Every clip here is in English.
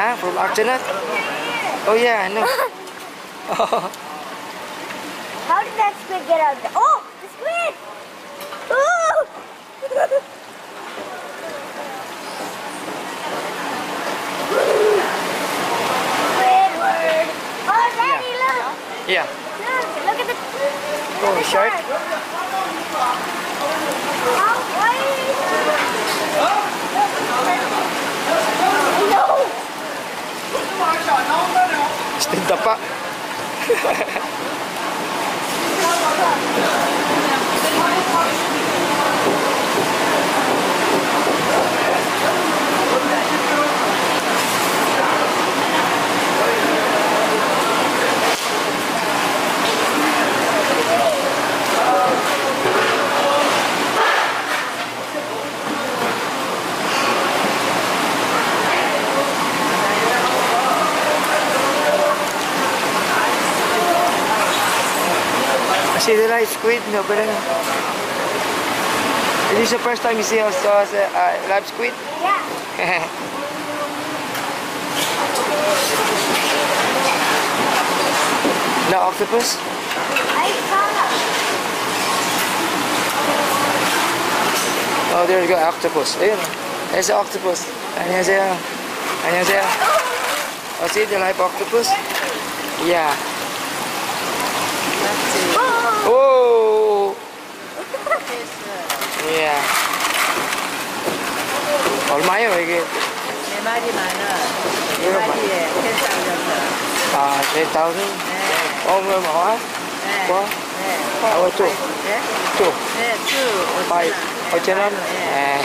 Yeah, from Archanat. Oh yeah, I know. How did that squid get out there? Oh, the squid! Oh! Squidward! Oh, Daddy, look! Yeah. Look at the... Oh, shark. Why? No! Stinta pa. See the live squid? No, but is this the first time you see us live squid? Yeah. No octopus? I saw. Oh, there you go, octopus. Ayun, there's the octopus. 안녕하세요. 안녕하세요. Oh, see the live octopus? Yeah. Oh! Yeah. 얼마예요, 이게? 4마리만은 4마리에 10,000원. 아, 10,000? Oh, what? 네. What? 네. Oh, two. 네? Two. 네, 주 5. 5,000원? 네.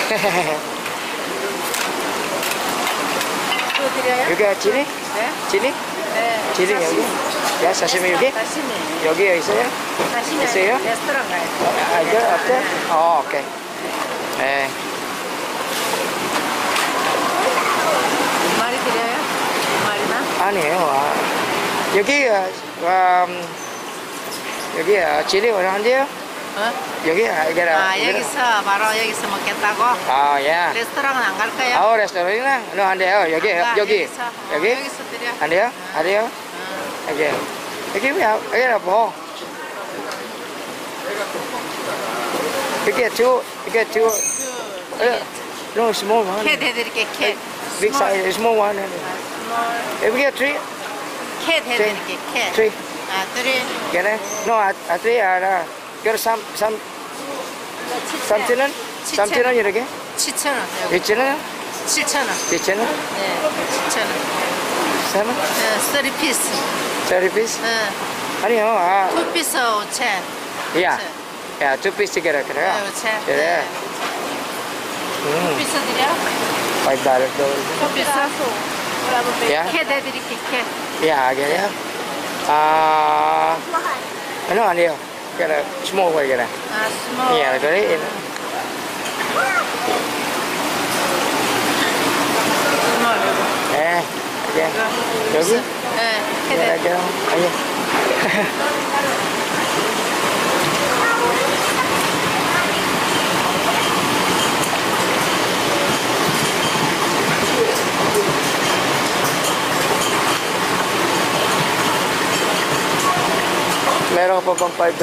또 드려요? 여기가 찌리? 네? 찌리? 네. 찌리 여기? 야, 사시미 여기? 사시미. 여기에 있어요? 사시미 있어요? 레스토랑 가야 돼. 아, 이거 앞에? 어, 오케이. 네. 2마리 드려요? 2마리만? 아니에요. 아, 여기, 여기, 찌리 얼마인데요? 어? 여기, 이게라. 아, 여기서 바로 여기서 먹겠다고? 아, 예. 레스토랑은 안 갈 거야? 아, 레스토랑이나? 너 안 돼요. 여기, 안 가, 여기. 여기서. 여기? 여기서 드려. 안 돼요? 안 돼요? 여기. 여기 뭐야? 여기라 뭐? 이게 two, no, small one. 캣 해드릴게, 캣. Big size, small one. If we get three, 캣 해드릴게, 캣. three. 아, three. Get it? No, three are, get some, 3,000원? 3,000원 이렇게? 7,000원. 2,000원? 7,000원. 2,000원? 네, 7,000원. 7원? 30피스. 30piece? 응. 아니요, 아. 2피스 5,000. 야, 야, 2piece 그래, 그래요? 네, 5,000. 그래. 2피스 드려? $5 2피스? Yeah? 캣 해드릴게, 캣. Yeah, 그래요? 아, ano, 아니요. 그래, small one 그래. 아, 스몰. Yeah, 그래. 스몰. 네, 여기. 여기? 네, 캣 여기, 해드릴게. 아니. Meron ka pa bang $5?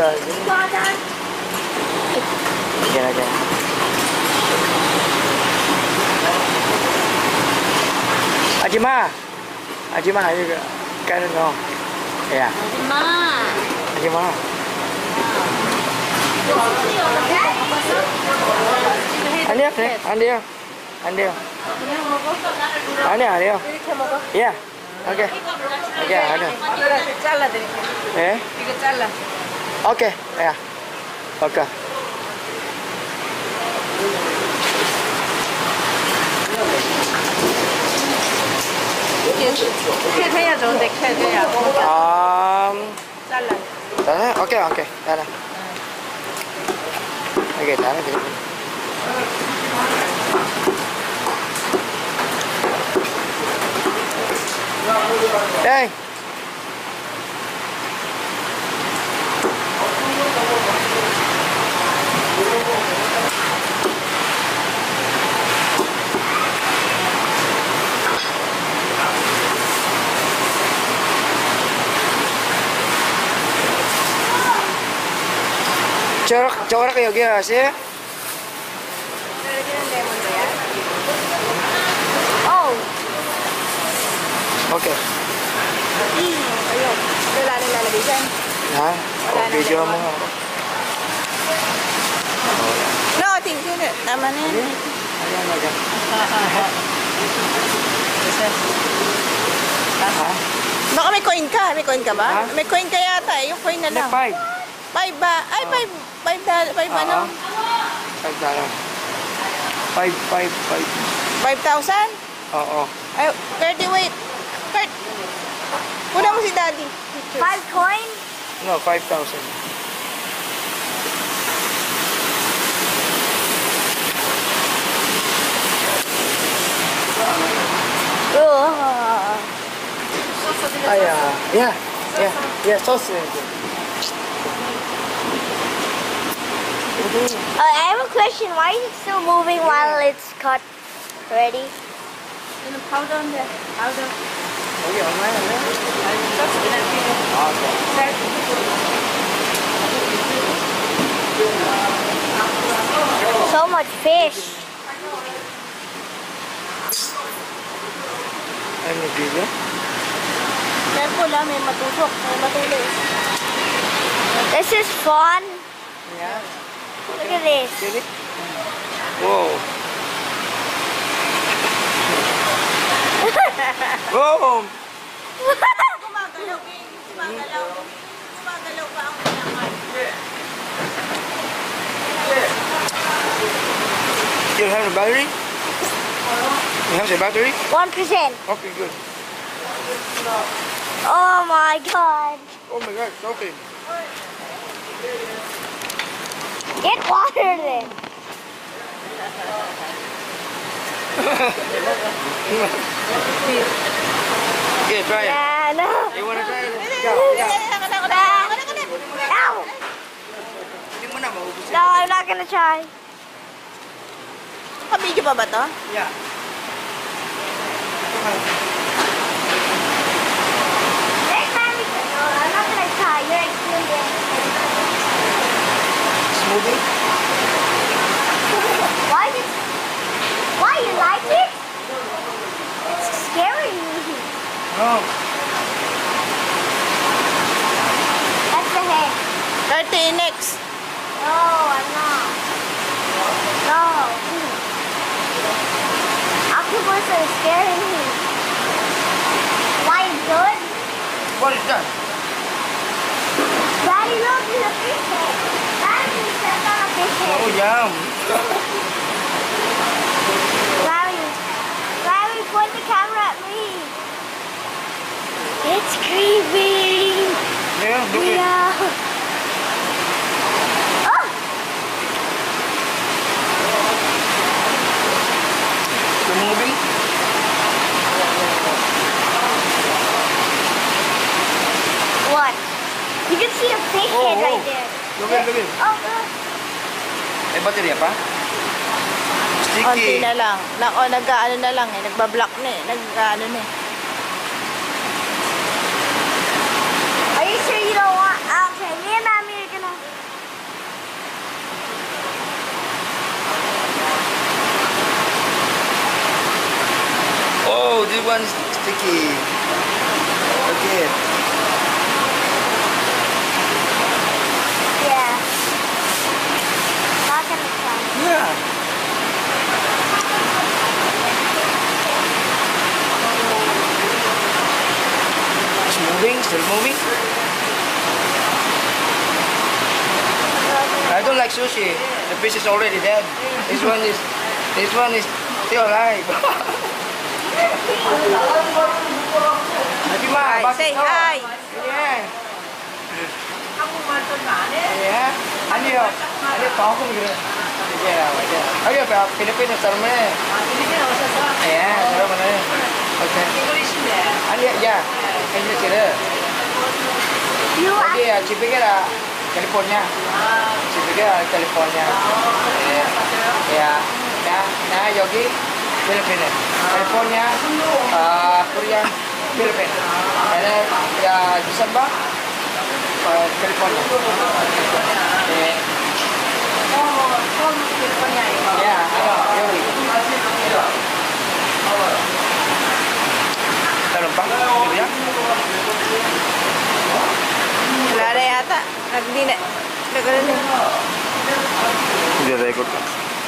Yan na, yan. Ajima! Ajima, you kind of know. Yeah. Ajima. 아니야, 그래. 안 돼요. 안 돼요. 아니야, 안 돼요. Yeah. 오케이. 오케이, 아니야. 이거 잘라드릴게. 예? 이거 잘라. 오케이. 야. 오케이. 캣 해야 좋은데, 캣 해야. 잘라. Đó, ok, ok, đây này. Ok, đó là đây. 저렇게 여기 하세요? Oh. Okay. Ayun. Wala nang lalagay dyan. Ha? O, video mo nga. No, thank you. Tama na yan. Ayan, ayan. Ha? Baka may coin ka. May coin ka ba? Ha? May coin ka yata. Yung coin na Hindi, lang. 5. 5 ba? Ay, 5 ano? $5. 5. 5,000? Oo. Ay, Curty, wait. Kurt, kuna mo si Daddy. 5 coins? No, 5,000. Yeah, sauce. I have a question. Why is it still moving while it's cut ready? Powder on there. Powder. 여기 얼마야? 아, 좋아. So much fish. Ano video? Careful lang, may matusok. May matulis. This is fun. Yeah. Look at this. Get it? Whoa. Whoa! Gumagalaw eh. Gumagalaw. Gumagalaw pa ang pinakal. You have a battery? You have the battery? 1%. Okay, good. Oh my god. Oh my God, okay. Get water then. Yeah, try it. Yeah, no. You wanna try it? No. Hindi mo na maubos No, I'm not gonna try. Kabidyo pa ba to? Yeah. Next time we can. No, I'm not gonna try. You're experienced. Smoothie? Why you like it? It's scary. No. That's the head. 30 next. No, I'm not. No. Octopus are scaring me. Why is good? What is that? Daddy, look, there's a fish head. Daddy, stepped on a fish head. Oh, yum. Larry, point the camera at me. It's creepy. Yeah, look at Yeah. Oh, the movie. what? You can see a fish Oh, head oh. right there. Look at it. Oh, look. May baterya pa? Konti Sticky. na lang. Nag-ano na lang eh. Nagbablock na eh. Nag-ano na eh. Are you sure you don't want? Okay, me and Mommy are gonna. Oh, this one's sticky. Okay. Yeah. Not gonna try. Yeah. It's moving, still moving. I don't like sushi. The fish is already dead. This one is still alive. Happy Ma, Hi, bakit say to? hi. Yeah. Yeah. 아니요. 아니 조금 그래. 이제 아니 필리핀에 살면 예, 여러분은 오케이. 아니 야. engineer. You Jadi Cipinggir California. Cipinggir California. Ya. Nah, 여기 Filipina. California, Korea, Filipina. Ini ya December California. Hindi na. Nagkaroon na. Hindi, record ka.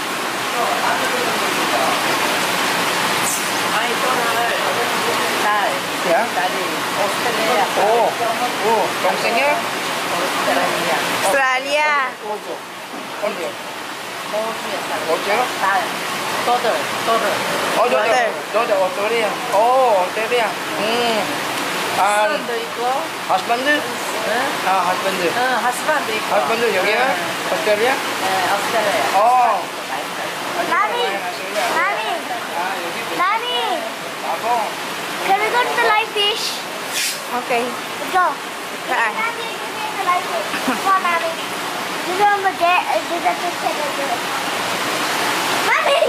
Ya? Oh, oh, tongsennya? Australia. Onde? Onde? Daughter. Oh, daughter, Australia. Oh, Australia. And Son도 있고, husband? Ah, husband. husband 있고. Husband 여기야? Australia? 네, 오스트레일리아. Oh. Mommy. Mommy. Ah, 여기. Mommy. Ako. Can we go to the live fish? Okay. Let's go. Saan? Mommy, give me the live fish. Come on, Mommy. This is over there. This is the fish that I do. Mommy!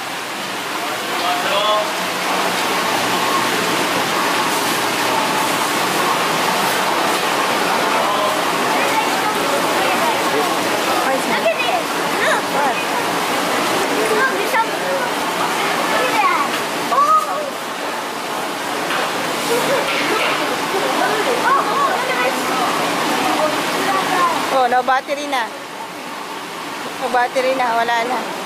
Look at this. Look. What? Look, there's some. Look at that. Oh! Oh, look at this. Oh, no battery na. No battery na. Wala na.